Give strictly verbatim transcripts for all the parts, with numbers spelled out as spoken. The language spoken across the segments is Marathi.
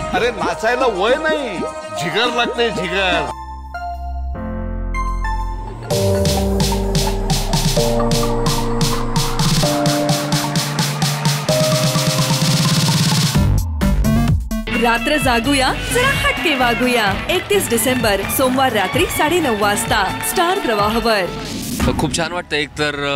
अरे नाचायला वय नाही, जिगर लागते जिगर. रात्र जागूया जरा हटके वागूया. एकतीस डिसेंबर सोमवार रात्री साडेनऊ वाजता स्टार प्रवाहवर. खूप छान वाटतं. एक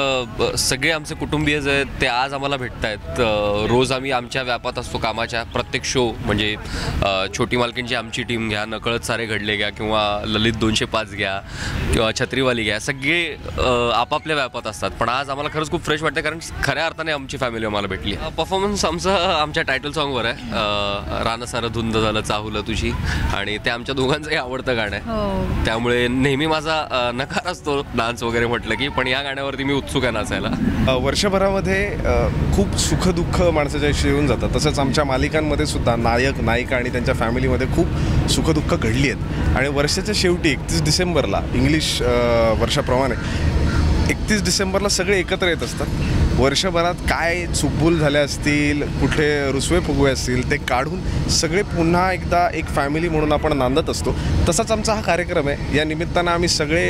तर सगळे आमचे कुटुंबीय जे आहेत ते आज आम्हाला भेटत आहेत. रोज आम्ही आमच्या व्यापात असतो कामाच्या. प्रत्येक शो म्हणजे छोटी मालकींची आमची टीम घ्या, नकळत सारे घडले घ्या, किंवा ललित दोनशे पाच घ्या, किंवा छत्रीवाली घ्या, सगळे आपापल्या व्यापात असतात. पण आज आम्हाला खरंच खूप फ्रेश वाटतं, कारण खऱ्या अर्थाने आमची फॅमिली आम्हाला भेटली. परफॉर्मन्स आमचा आमच्या टायटल सॉन्गवर आहे. रानं सारं धुंद झालं चाहुलं तुझी, आणि ते आमच्या दोघांचंही आवडतं गाणं आहे. त्यामुळे नेहमी माझा नकार असतो डान्स वगैरे म्हटलं की, पण या गाण्यावरती मी उत्सुक आहे नाचायला. वर्षभरामध्ये खूप सुख दुःख माणसाच्या आयुष्यात येऊन जातात. तसंच आमच्या मालिकांमध्ये सुद्धा नायक नायिका आणि त्यांच्या फॅमिलीमध्ये खूप सुख दुःख घडली आहेत. आणि वर्षाच्या शेवटी एकतीस डिसेंबरला इंग्लिश वर्षाप्रमाणे एकतीस डिसेंबरला सगळे एकत्र येत असतात. वर्षभरात काय चुकभूल झाल्या असतील, कुठे रुसवे फुगवे असतील, ते काढून सगळे पुन्हा एकदा एक फॅमिली म्हणून आपण नांदत असतो. तसाच आमचा हा कार्यक्रम आहे. या निमित्तानं आम्ही सगळे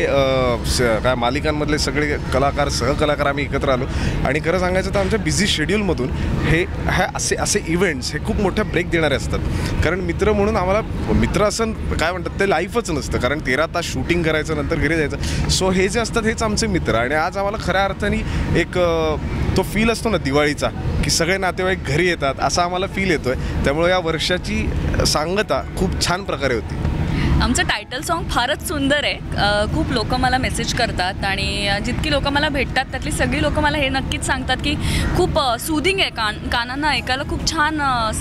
काय मालिकांमधले सगळे कलाकार सहकलाकार आम्ही एकत्र आलो. आणि खरं सांगायचं तर आमच्या बिझी शेड्यूलमधून हे ह्या असे असे इव्हेंट्स हे खूप मोठ्या ब्रेक देणारे असतात. कारण मित्र म्हणून आम्हाला मित्र असं काय म्हणतात ते लाईफच नसतं, कारण तेरा तास शूटिंग करायचं, नंतर घरी जायचं. सो हे जे असतात हेच आमचे मित्र. आणि आज आम्हाला खऱ्या अर्थाने एक तो फील असतो ना दिवाळीचा, की सगळे नातेवाईक घरी येतात, असा आम्हाला फील येतो आहे. त्यामुळे या वर्षाची सांगता खूप छान प्रकारे होती. आमचं टायटल सॉन्ग फारच सुंदर आहे. खूप लोक मला मेसेज करतात, आणि जितकी लोक मला भेटतात त्यातली सगळी लोक मला हे नक्कीच सांगतात की खूप सूदिंग आहे, कान कानांना ऐकायला खूप छान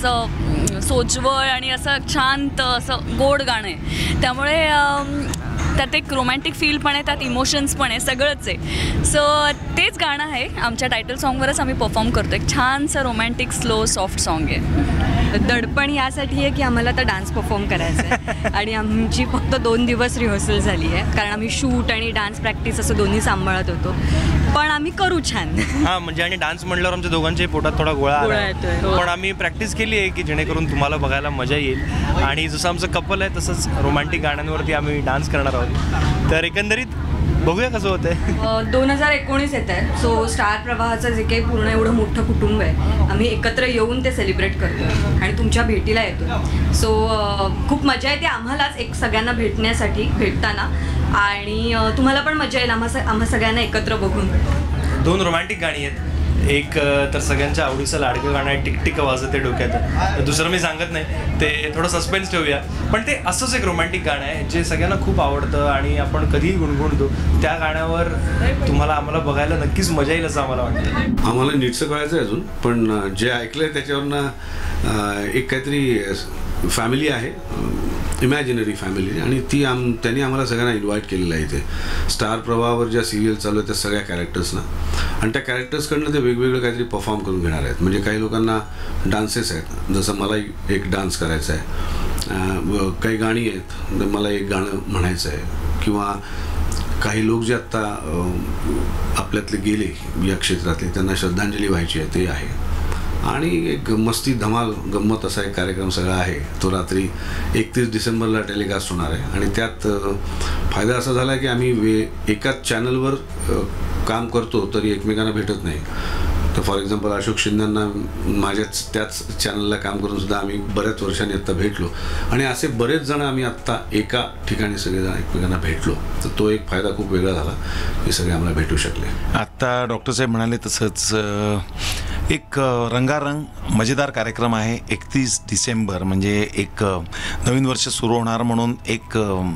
असं सोज्वळ आणि असं शांत असं गोड गाणं आहे. त्यामुळे त्यात एक रोमॅन्टिक फील पण आहे, त्यात इमोशन्स पण आहे, सगळंच आहे. सो तेच गाणं आहे आमच्या टायटल सॉन्गवरच आम्ही परफॉर्म करतो. एक छानसं रोमॅन्टिक स्लो सॉफ्ट सॉन्ग आहे. दडपण यासाठी आहे की आम्हाला तर डान्स परफॉर्म करायचा आहे. आणि आमची फक्त दोन दिवस रिहर्सल झाली आहे, कारण आम्ही शूट आणि डान्स प्रॅक्टिस असं दोन्ही सांभाळत होतो. पण आम्ही करू छान. हां, म्हणजे आणि डान्स म्हटल्यावर आमच्या दोघांच्याही पोटात थोडा गोळा आला येतोय. पण आम्ही प्रॅक्टिस केली आहे की जेणेकरून तुम्हाला बघायला मजा येईल. आणि जसं आमचं कपल आहे तसंच रोमॅन्टिक गाण्यांवरती आम्ही डान्स करणार आहोत. तर एकंदरीत बघूया कसं होतंय. दोन हजार एकोणीस येत आहे. सो स्टार प्रवाहाचं जे काही पूर्ण एवढं मोठं कुटुंब आहे, आम्ही एकत्र येऊन ते सेलिब्रेट करतो आणि तुमच्या भेटीला येतो. सो खूप मजा येते आम्हालाच एक सगळ्यांना भेटण्यासाठी भेटताना, आणि तुम्हाला पण मजा येईल आम्हा आम्हा सगळ्यांना एकत्र बघून. दोन रोमॅन्टिक गाणी आहेत. एक तर सगळ्यांच्या आवडीचं लाडकं गाणं आहे, टिकटिक वाजते डोक्यात. दुसरं मी सांगत नाही, ते थोडं सस्पेन्स ठेवूया. पण ते असंच एक रोमॅन्टिक गाणं आहे जे सगळ्यांना खूप आवडतं आणि आपण कधीही गुणगुणतो. त्या गाण्यावर तुम्हाला आम्हाला बघायला नक्कीच मजा येईल असं आम्हाला वाटतं. आम्हाला नीटचं कळायचं आहे अजून, पण जे ऐकलं आहे त्याच्यावरनं एक काहीतरी फॅमिली आहे, इमॅजिनरी फॅमिली, आणि ती आम त्यांनी आम्हाला सगळ्यांना इन्व्हाइट केलेलं आहे. इथे स्टार प्रवाहावर ज्या सिरियल चालू आहेत त्या सगळ्या कॅरेक्टर्सना, आणि त्या कॅरेक्टर्सकडनं ते वेगवेगळं काहीतरी परफॉर्म करून घेणार आहेत. म्हणजे काही लोकांना डान्सेस आहेत, जसं मला एक डान्स करायचा आहे, काही गाणी आहेत, मला एक गाणं म्हणायचं आहे, किंवा काही लोक जे आत्ता आपल्यातले गेले या क्षेत्रातले त्यांना श्रद्धांजली व्हायची आहे ते आहे. आणि एक मस्ती धमाल गंमत असा एक कार्यक्रम सगळा आहे. तो रात्री एकतीस डिसेंबरला टेलिकास्ट होणार आहे. आणि त्यात फायदा असा झाला की आम्ही वे एकाच चॅनलवर काम करतो तरी एकमेकांना भेटत नाही. तर फॉर एक्झाम्पल अशोक शिंदेंना माझ्याच त्याच चॅनलला काम करून सुद्धा आम्ही बऱ्याच वर्षांनी आत्ता भेटलो, आणि असे बरेच जण आम्ही आत्ता एका ठिकाणी सगळेजण एकमेकांना भेटलो. तर तो एक फायदा खूप वेगळा झाला की सगळे आम्हाला भेटू शकले. आत्ता डॉक्टर साहेब म्हणाले तसंच एक रंगारंग मजेदार कार्यक्रम आहे. एकतीस डिसेंबर म्हणजे एक नवीन वर्ष सुरू होणार म्हणून एक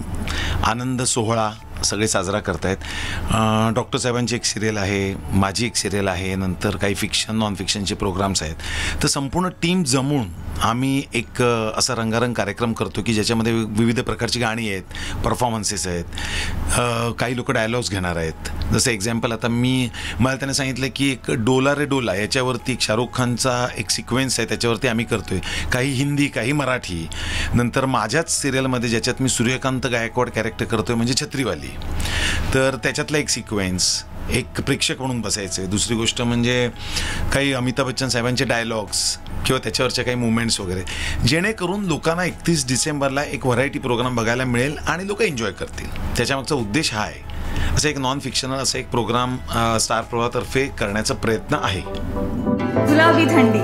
आनंद सोहळा सगळे साजरा करतायत. डॉक्टर साहेबांची एक सिरियल आहे, माझी एक सिरियल आहे, नंतर काही फिक्शन नॉन फिक्शनचे प्रोग्राम्स आहेत. तर संपूर्ण टीम जमून आम्ही एक असा रंगारंग कार्यक्रम करतो की ज्याच्यामध्ये विविध प्रकारची गाणी आहेत, परफॉर्मन्सेस आहेत, काही लोक डायलॉग्स घेणार आहेत. जसं एक्झाम्पल आता मी मला त्याने सांगितलं की एक डोला रे डोला याच्यावरती एक शाहरुख खानचा एक सिक्वेन्स आहे, त्याच्यावरती आम्ही करतो आहे. काही हिंदी, काही मराठी. नंतर माझ्याच सिरियलमध्ये ज्याच्यात मी सूर्यकांत गायकवाड कॅरेक्टर करतो आहे म्हणजे छत्रीवाली, तर त्याच्यातला एक सिक्वेन्स. एक प्रेक्षक म्हणून बसायचे. दुसरी गोष्ट म्हणजे काही अमिताभ बच्चन साहेबांचे डायलॉग्स किंवा त्याच्यावरच्या काही मुवमेंट्स वगैरे, जेणेकरून लोकांना एकतीस डिसेंबरला एक व्हरायटी प्रोग्राम बघायला मिळेल आणि लोक एन्जॉय करतील. त्याच्यामागचा उद्देश हा आहे. असं एक नॉन फिक्शनल असं एक प्रोग्राम स्टार प्रवाहातर्फे करण्याचा प्रयत्न आहे. गुलाबी थंडी.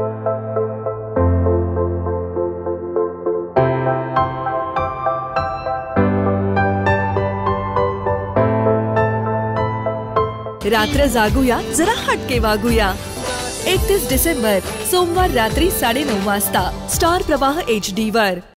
रात्र जागूया जरा हटके वागूया. एकतीस डिसेंबर सोमवार रात्री साडेनऊ वाजता स्टार प्रवाह एच डी वर.